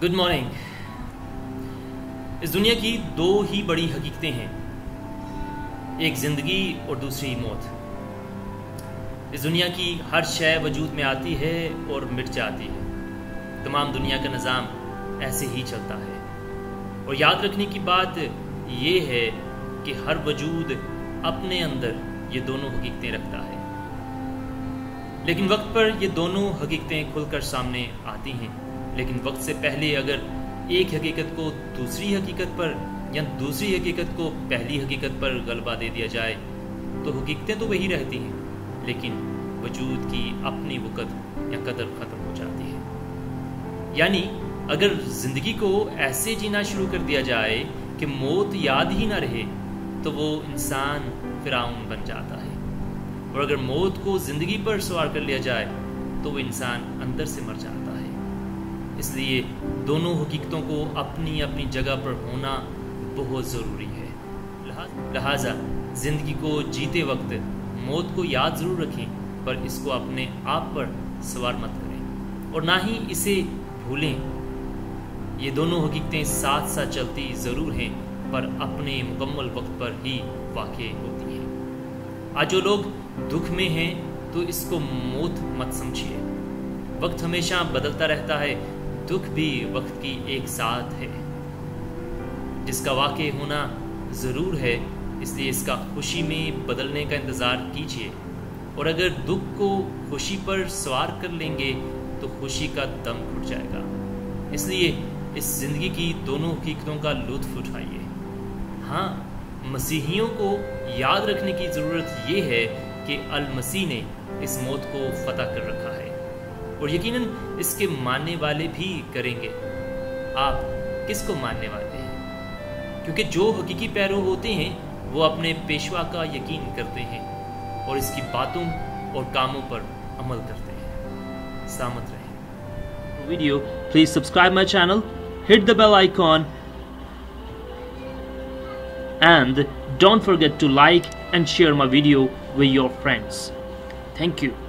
Good morning. इस दुनिया की दो ही बड़ी हकीकतें हैं, एक जिंदगी और दूसरी मौत। इस दुनिया की हर शय वजूद में आती है और मिट जाती है। तमाम दुनिया का निज़ाम ऐसे ही चलता है और याद रखने की बात ये है कि हर वजूद अपने अंदर ये दोनों हकीकतें रखता है, लेकिन वक्त पर ये दोनों हकीकतें खुलकर सामने आती हैं। लेकिन वक्त से पहले अगर एक हकीकत को दूसरी हकीकत पर या दूसरी हकीकत को पहली हकीकत पर गलबा दे दिया जाए तो हकीकतें तो वही रहती हैं, लेकिन वजूद की अपनी वक़्त या कदर ख़त्म हो जाती है। यानी अगर ज़िंदगी को ऐसे जीना शुरू कर दिया जाए कि मौत याद ही ना रहे तो वो इंसान फिरौन बन जाता है, और अगर मौत को ज़िंदगी पर सवार कर लिया जाए तो वो इंसान अंदर से मर जाता है। इसलिए दोनों हकीकतों को अपनी अपनी जगह पर होना बहुत ज़रूरी है। लिहाजा ज़िंदगी को जीते वक्त मौत को याद ज़रूर रखें, पर इसको अपने आप पर सवार मत करें और ना ही इसे भूलें। ये दोनों हकीकतें साथ साथ चलती ज़रूर हैं, पर अपने मुकम्मल वक्त पर ही वाक़ई होती हैं। आज जो लोग दुख में हैं तो इसको मौत मत समझिए। वक्त हमेशा बदलता रहता है, दुख भी वक्त की एक साथ है जिसका वाक़ई होना ज़रूर है। इसलिए इसका खुशी में बदलने का इंतज़ार कीजिए, और अगर दुख को खुशी पर सवार कर लेंगे तो खुशी का दम घुट जाएगा। इसलिए इस ज़िंदगी की दोनों हकीकतों का लुत्फ़ उठाइए। हाँ, मसीहियों को याद रखने की ज़रूरत ये है कि अल मसीह ने इस मौत को फ़तह कर रखा है, और यकीनन इसके मानने वाले भी करेंगे। आप किसको मानने वाले हैं? क्योंकि जो हकीकी पैरो होते हैं वो अपने पेशवा का यकीन करते हैं और इसकी बातों और कामों पर अमल करते हैं। सलामत रहें। Video, please subscribe my channel, hit the bell icon, and don't forget to like and share my video with your friends. Thank you.